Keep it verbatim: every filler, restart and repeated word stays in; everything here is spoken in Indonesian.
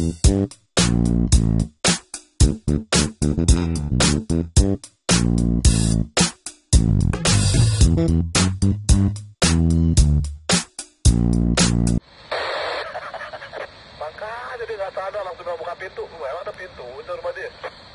Makanya dia nggak sadar langsung nggak buka pintu. Emang ada pintu di rumah dia.